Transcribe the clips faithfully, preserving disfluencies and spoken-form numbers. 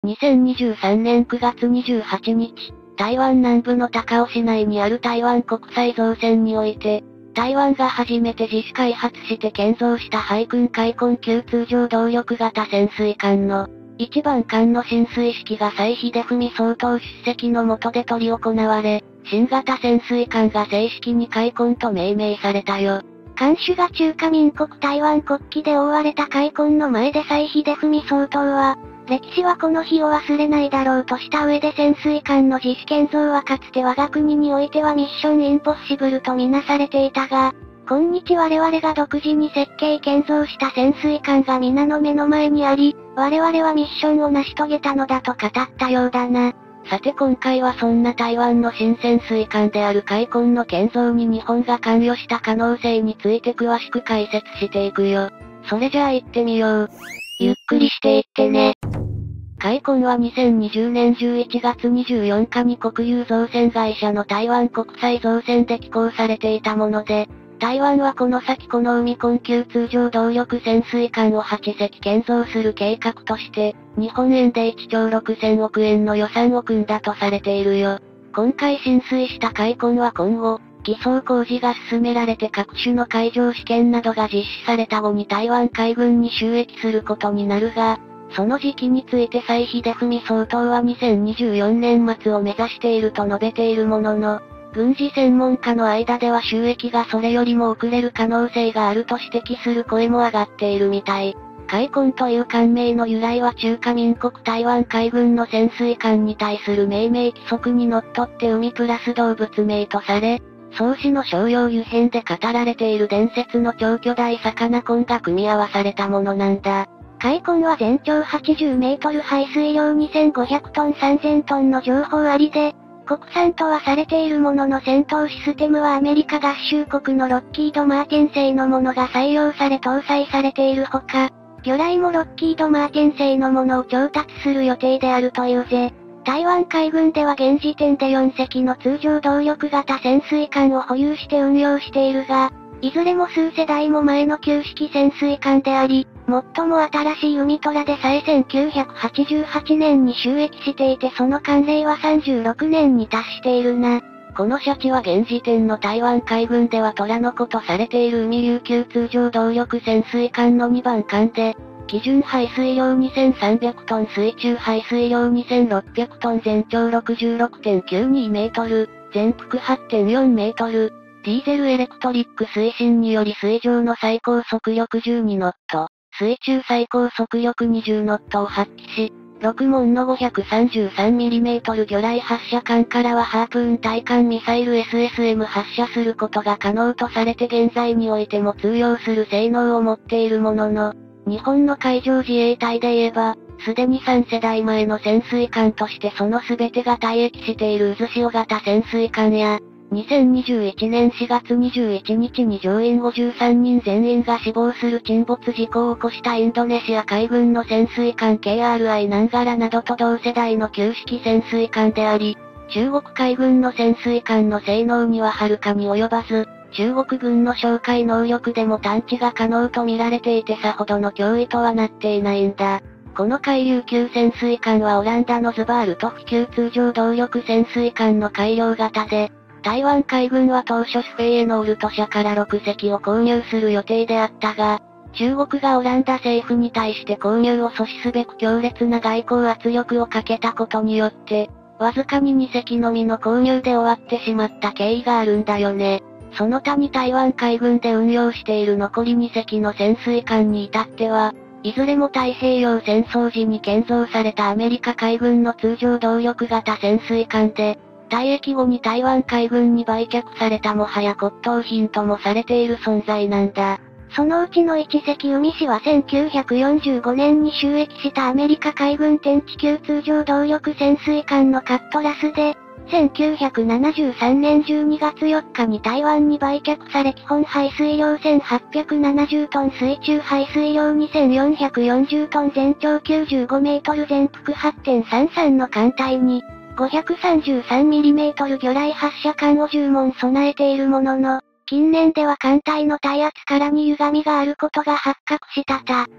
にせんにじゅうさんねんくがつにじゅうはちにち、台湾南部の高雄市内にある台湾国際造船において、台湾が初めて自主開発して建造した海軍海鯤級通常動力型潜水艦の、一番艦の進水式が蔡英文総統出席の下で執り行われ、新型潜水艦が正式に海鯤と命名されたよ。 艦首が中華民国台湾国旗で覆われた海鯤の前で蔡英文総統は、歴史はこの日を忘れないだろうとした上で潜水艦の自主建造はかつて我が国においてはミッションインポッシブルとみなされていたが、今日我々が独自に設計建造した潜水艦が皆の目の前にあり、我々はミッションを成し遂げたのだと語ったようだな。 さて今回はそんな台湾の新潜水艦である海鯤の建造に日本が関与した可能性について詳しく解説していくよ。それじゃあ行ってみよう。 ゆっくりしていってね。 海鯤はにせんにじゅうねんじゅういちがつにじゅうよっかに国有造船会社の台湾国際造船で寄港されていたもので、台湾はこの先この海鯤級通常動力潜水艦をはちせき建造する計画として、日本円でいっちちょうろくせんおくえんの予算を組んだとされているよ。今回浸水した海鯤は今後、偽装工事が進められて各種の海上試験などが実施された後に台湾海軍に収益することになるが、その時期について蔡英文総統はにせんにじゅうよねん末を目指していると述べているものの、軍事専門家の間では収益がそれよりも遅れる可能性があると指摘する声も上がっているみたい。海鯤という艦名の由来は中華民国台湾海軍の潜水艦に対する命名規則にのっとって海プラス動物名とされ、創始の商用油編で語られている伝説の超巨大魚鯤が組み合わされたものなんだ。 海鯤は全長はちじゅうメートル排水量にせんごひゃくトンさんぜんトンの情報ありで、国産とはされているものの戦闘システムはアメリカ合衆国のロッキード・マーティン製のものが採用され搭載されているほか、魚雷もロッキード・マーティン製のものを調達する予定であるというぜ。台湾海軍では現時点でよんせきの通常動力型潜水艦を保有して運用しているが、いずれも数世代も前の旧式潜水艦であり、最も新しい海虎でさえせんきゅうひゃくはちじゅうはちねんに就役していてその艦齢はさんじゅうろくねんに達しているな。 このシャチは現時点の台湾海軍では虎の子とされている海琉球通常動力潜水艦のにばん艦で、基準排水量にせんさんびゃくトン水中排水量にせんろっぴゃくトン全長 ろくじゅうろくてんきゅうにメートル、全幅 はちてんよんメートル、ディーゼルエレクトリック推進により水上の最高速力じゅうにノット、水中最高速力にじゅうノットを発揮し、ろく門の ごひゃくさんじゅうさんミリメートル 魚雷発射管からはハープーン対艦ミサイル エスエスエム 発射することが可能とされて現在においても通用する性能を持っているものの、日本の海上自衛隊で言えば、すでにさんせだいまえの潜水艦としてその全てが退役している渦潮型潜水艦や、にせんにじゅういちねんしがつにじゅういちにちに乗員ごじゅうさんにん全員が死亡する沈没事故を起こしたインドネシア海軍の潜水艦 ケーアールアイ ナンガラなどと同世代の旧式潜水艦であり、中国海軍の潜水艦の性能にははるかに及ばず、中国軍の哨戒能力でも探知が可能と見られていてさほどの脅威とはなっていないんだ。この海琉級潜水艦はオランダのズバールトフ級通常動力潜水艦の改良型で、台湾海軍は当初スフェイエノールト社からろくせきを購入する予定であったが、中国がオランダ政府に対して購入を阻止すべく強烈な外交圧力をかけたことによって、わずかににせきのみの購入で終わってしまった経緯があるんだよね。その他に台湾海軍で運用している残りにせきの潜水艦に至っては、いずれも太平洋戦争時に建造されたアメリカ海軍の通常動力型潜水艦で、退役後に台湾海軍に売却されたもはや骨董品ともされている存在なんだ。 そのうちのいちせき海士はせんきゅうひゃくよんじゅうごねんに就役したアメリカ海軍天地級通常動力潜水艦のカットラスで、せんきゅうひゃくななじゅうさんねんじゅうにがつよっかに台湾に売却され基本排水量せんはっぴゃくななじゅうトン水中排水量にせんよんひゃくよんじゅうトン全長きゅうじゅうごメートル全幅 はちてんさんさん の艦隊に、ごひゃくさんじゅうさんミリメートル 魚雷発射管をじゅうもん備えているものの、近年では艦体の体圧からに歪みがあることが発覚したた。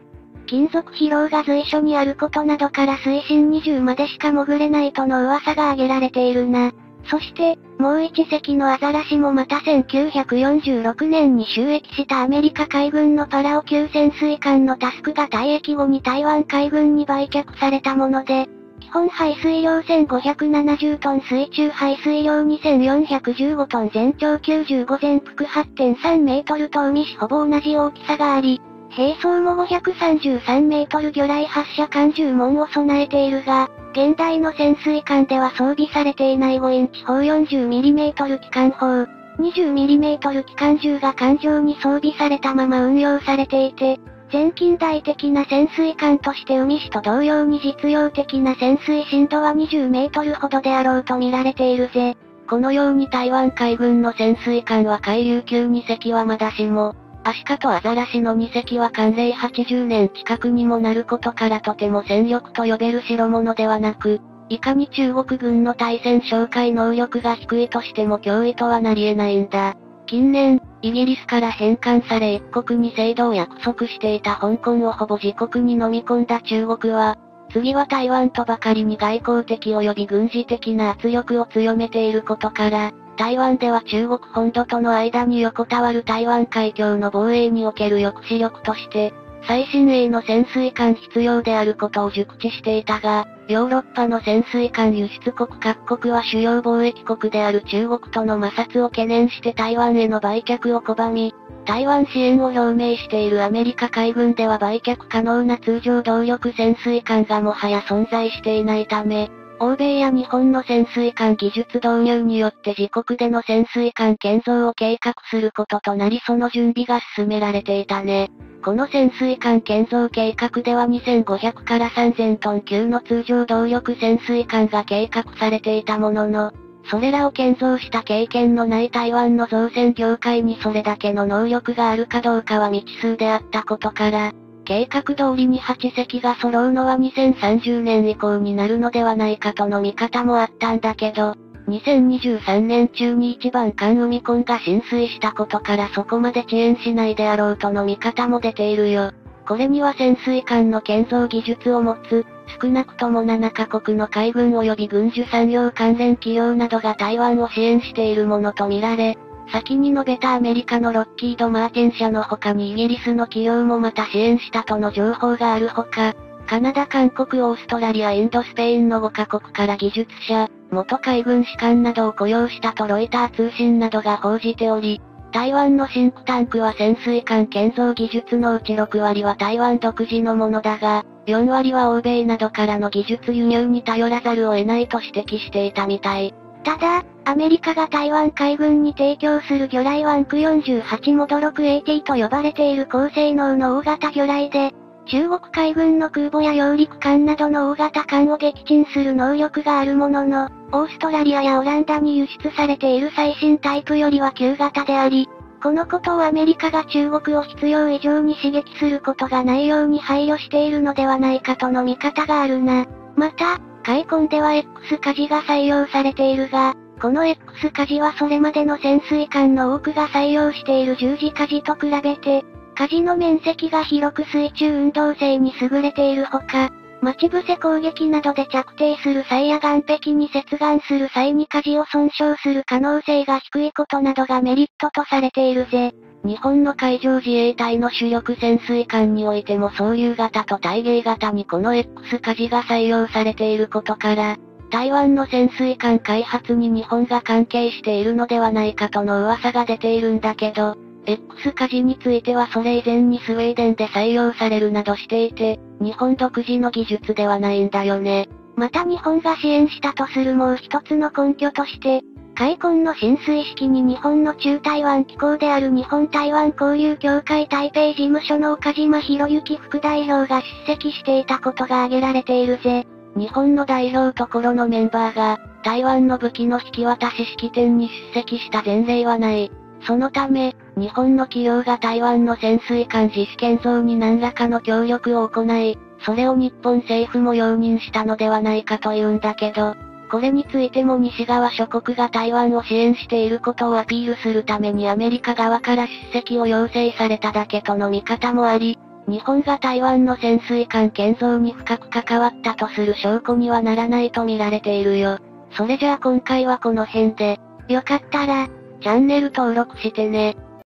金属疲労が随所にあることなどから水深にじゅうまでしか潜れないとの噂が挙げられているな。そして、もう一隻のアザラシもまたせんきゅうひゃくよんじゅうろくねんに就役したアメリカ海軍のパラオ級潜水艦のタスクが退役後に台湾海軍に売却されたもので、基本排水量せんごひゃくななじゅうトン、水中排水量にせんよんひゃくじゅうごトン、全長きゅうじゅうご、全幅 はちてんさんメートルと海しほぼ同じ大きさがあり、兵装もごひゃくさんじゅうさんメートル魚雷発射管じゅう門を備えているが、現代の潜水艦では装備されていないごインチ砲 よんじゅうミリメートル 機関砲、にじゅうミリメートル 機関銃が艦上に装備されたまま運用されていて、前近代的な潜水艦として海士と同様に実用的な潜水深度はにじゅうメートルほどであろうと見られているぜ。 このように台湾海軍の潜水艦は海流級に隻はまだしも、アシカとアザラシのに隻は艦齢はちじゅうねん近くにもなることからとても戦力と呼べる代物ではなく、いかに中国軍の対戦哨戒能力が低いとしても脅威とはなり得ないんだ。近年、イギリスから返還され一国に制度を約束していた香港をほぼ自国に飲み込んだ中国は、次は台湾とばかりに外交的及び軍事的な圧力を強めていることから、台湾では中国本土との間に横たわる台湾海峡の防衛における抑止力として、最新鋭の潜水艦必要であることを熟知していたが、ヨーロッパの潜水艦輸出国各国は主要貿易国である中国との摩擦を懸念して台湾への売却を拒み、台湾支援を表明しているアメリカ海軍では売却可能な通常動力潜水艦がもはや存在していないため、欧米や日本の潜水艦技術導入によって自国での潜水艦建造を計画することとなりその準備が進められていたね。この潜水艦建造計画ではにせんごひゃくからさんぜんトン級の通常動力潜水艦が計画されていたものの、それらを建造した経験のない台湾の造船業界にそれだけの能力があるかどうかは未知数であったことから、計画通りにはち隻が揃うのはにせんさんじゅうねん以降になるのではないかとの見方もあったんだけど、にせんにじゅうさんねん中に一番艦海根が浸水したことからそこまで遅延しないであろうとの見方も出ているよ。これには潜水艦の建造技術を持つ、少なくともななカ国の海軍及び軍需産業関連企業などが台湾を支援しているものとみられ、先に述べたアメリカのロッキード・マーティン社の他にイギリスの企業もまた支援したとの情報があるほか、カナダ、韓国、オーストラリア、インド、スペインのごカ国から技術者、元海軍士官などを雇用したとロイター通信などが報じており、台湾のシンクタンクは潜水艦建造技術のうちろくわりは台湾独自のものだが、よんわりは欧米などからの技術輸入に頼らざるを得ないと指摘していたみたい。 ただ、アメリカが台湾海軍に提供する魚雷はアンクよんじゅうはちモドろくエーティーと呼ばれている高性能の大型魚雷で、中国海軍の空母や揚陸艦などの大型艦を撃沈する能力があるものの、オーストラリアやオランダに輸出されている最新タイプよりは旧型であり、このことをアメリカが中国を必要以上に刺激することがないように配慮しているのではないかとの見方があるな。また、海根では X 舵が採用されているが、この X 舵はそれまでの潜水艦の多くが採用している十字舵と比べて、舵の面積が広く水中運動性に優れているほか、待ち伏せ攻撃などで着底する際や岸壁に接岸する際に舵を損傷する可能性が低いことなどがメリットとされているぜ。 日本の海上自衛隊の主力潜水艦においても総流型と対迎型にこの X 舵が採用されていることから、台湾の潜水艦開発に日本が関係しているのではないかとの噂が出ているんだけど、X 舵についてはそれ以前にスウェーデンで採用されるなどしていて、日本独自の技術ではないんだよね。 また日本が支援したとするもう一つの根拠として、海根の進水式に日本の中台湾機構である日本台湾交流協会台北事務所の岡島博之副代表が出席していたことが挙げられているぜ。 日本の代表ところのメンバーが、台湾の武器の引き渡し式典に出席した前例はない。そのため、日本の企業が台湾の潜水艦自主建造に何らかの協力を行い、それを日本政府も容認したのではないかというんだけど、これについても西側諸国が台湾を支援していることをアピールするためにアメリカ側から出席を要請されただけとの見方もあり、 日本が台湾の潜水艦建造に深く関わったとする証拠にはならないと見られているよ。それじゃあ今回はこの辺で、 よかったら、 チャンネル登録してね。